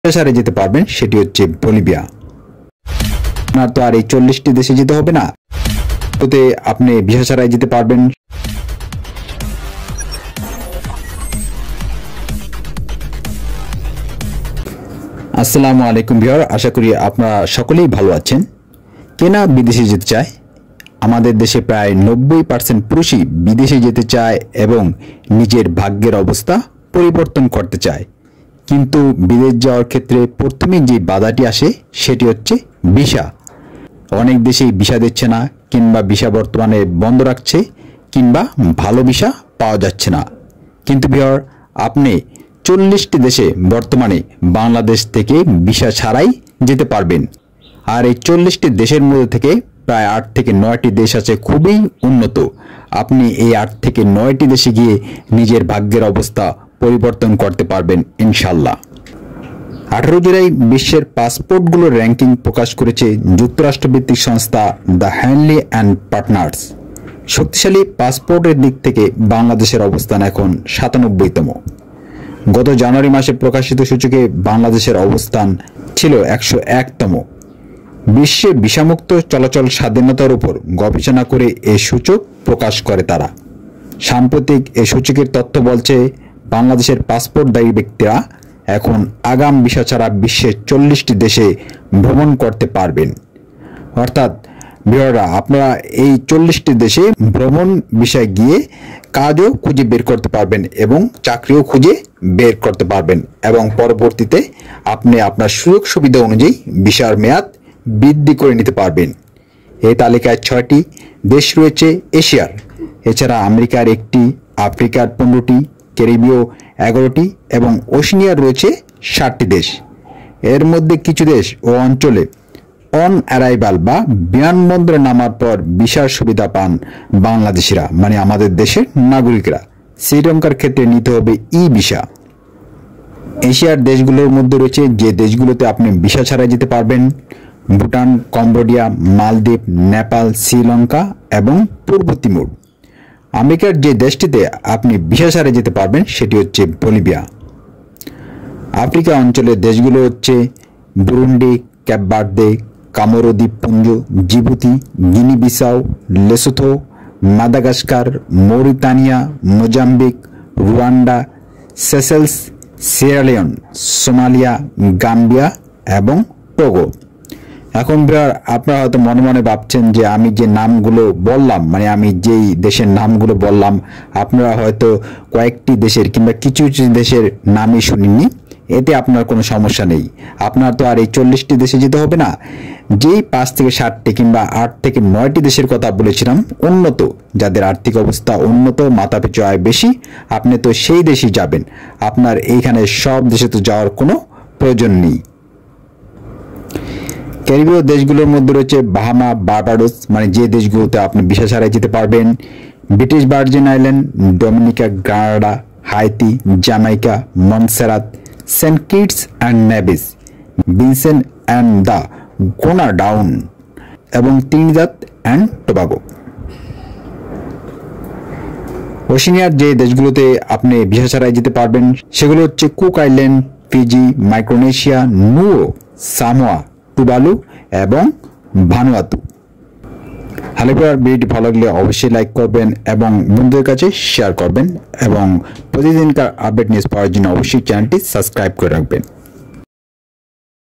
সারে যেতে পারবেন সেটি হচ্ছে বলিভিয়া। আপনার তো আর এই 40টি দেশে যেতে হবে না, ওতে আপনি ভিসা ছাড়াই যেতে পারবেন। আসসালামু আলাইকুম ভিউয়ার, আশা করি আপনারা সকলেই ভালো আছেন। কেনা বিদেশে যেতে চায়? আমাদের দেশে প্রায় 90% পুরুষই বিদেশে যেতে চায় এবং নিজের ভাগ্যের অবস্থা পরিবর্তন করতে চায়। কিন্তু বিদেশ যাওয়ার ক্ষেত্রে প্রথমেই যে বাধাটি আসে সেটি হচ্ছে ভিসা। অনেক দেশেই ভিসা দিচ্ছে না, কিংবা ভিসা বর্তমানে বন্ধ রাখছে, কিংবা ভালো ভিসা পাওয়া যাচ্ছে না। কিন্তু ভিউয়ার, আপনি 40টি দেশে বর্তমানে বাংলাদেশ থেকে ভিসা ছাড়াই যেতে পারবেন। আর এই 40টি দেশের মধ্যে থেকে প্রায় 8 থেকে 9টি দেশ আছে খুবই উন্নত। আপনি এই 8 থেকে 9টি দেশে গিয়ে নিজের ভাগ্যের অবস্থা পরিবর্তন করতে পারবেন ইনশাল্লাহ। 18 জুলাই বিশ্বের পাসপোর্টগুলোর র্যাঙ্কিং প্রকাশ করেছে যুক্তরাষ্ট্রভিত্তিক সংস্থা দ্য হ্যানলি অ্যান্ড পার্টনার্স। শক্তিশালী পাসপোর্টের দিক থেকে বাংলাদেশের অবস্থান এখন 97তম। গত জানুয়ারি মাসে প্রকাশিত সূচকে বাংলাদেশের অবস্থান ছিল 101তম। বিশ্বে ভিসামুক্ত চলাচল স্বাধীনতার উপর গবেষণা করে এই সূচক প্রকাশ করে তারা। সাম্প্রতিক এই সূচকের তথ্য বলছে বাংলাদেশের পাসপোর্টধারী ব্যক্তিরা এখন আগাম ভিসা ছাড়া বিশ্বের 40টি দেশে ভ্রমণ করতে পারবেন। অর্থাৎ ভিউয়াররা, আপনারা এই 40টি দেশে ভ্রমণ ভিসায় গিয়ে কাজও খুঁজে বের করতে পারবেন এবং চাকরিও খুঁজে বের করতে পারবেন, এবং পরবর্তীতে আপনি আপনার সুযোগ সুবিধা অনুযায়ী ভিসার মেয়াদ বৃদ্ধি করে নিতে পারবেন। এই তালিকায় 6টি দেশ রয়েছে এশিয়ার, এছাড়া আমেরিকার 1টি, আফ্রিকার 15টি, ক্যারিবীয় 11টি এবং ওশেনিয়ার রয়েছে 7টি দেশ। এর মধ্যে কিছু দেশ ও অঞ্চলে অন অ্যারাইভাল বা বিমানবন্দরে নামার পর ভিসার সুবিধা পান বাংলাদেশিরা, মানে আমাদের দেশের নাগরিকরা। শ্রীলঙ্কার ক্ষেত্রে নিতে হবে ই ভিসা। এশিয়ার দেশগুলোর মধ্যে রয়েছে যে দেশগুলোতে আপনি ভিসা ছাড়াই যেতে পারবেন: ভুটান, কম্বোডিয়া, মালদ্বীপ, নেপাল, শ্রীলঙ্কা এবং পূর্ব তিমুর। আমেরিকার যে দেশটিতে আপনি ভিসা ছাড়াই যেতে পারবেন সেটি হচ্ছে বলিভিয়া। আফ্রিকা অঞ্চলের দেশগুলো হচ্ছে বুরুন্ডি, ক্যাপ ভার্দে, কামোরো দ্বীপপুঞ্জ, Djibouti, Guinea Bissau, Lesotho, Madagascar, Mauritania, Mozambique, Rwanda, Seychelles, Sierra Leone, Somalia, Gambia এবং টোগো। এখন আপনারা হয়তো মনে মনে ভাবছেন যে আমি যে নামগুলো বললাম, মানে আমি যেই দেশের নামগুলো বললাম, আপনারা হয়তো কয়েকটি দেশের কিংবা কিছু কিছু দেশের নামই শুনিনি। এতে আপনার কোনো সমস্যা নেই। আপনার তো আর এই 40টি দেশে যেতে হবে না। যেই 5 থেকে 7টি কিংবা 8 থেকে 9টি দেশের কথা বলেছিলাম উন্নত, যাদের আর্থিক অবস্থা উন্নত, মাথাপিছু আয় বেশি, আপনি তো সেই দেশেই যাবেন। আপনার এইখানে সব দেশে তো যাওয়ার কোনো প্রয়োজন নেই। ক্যারিবীয় দেশগুলোর মধ্যে রয়েছে বাহামা, বার্বাডোস, মানে যে দেশগুলোতে আপনি ভিসা ছাড়াই যেতে পারবেন; British Virgin Island, Dominica, Grenada, Haiti, Jamaica, Montserrat, Saint Kitts and Nevis, Vincent and the Grenadines এবং ত্রিনিদাদ অ্যান্ড টোবাগো। ওশেনিয়ার যে দেশগুলোতে আপনি ভিসা ছাড়াই যেতে পারবেন সেগুলো হচ্ছে Cook Island, Fiji, Micronesia, Niue, Samoa, Tuvalu এবং ভানুয়াতু। হ্যালো ভিউয়ার, ভিডিওটি ভালো লাগলে অবশ্যই লাইক করবেন এবং বন্ধুদের কাছে শেয়ার করবেন, এবং প্রতিদিনকার আপডেট নিউজ পাওয়ার জন্য অবশ্যই চ্যানেলটি সাবস্ক্রাইব করে রাখবেন।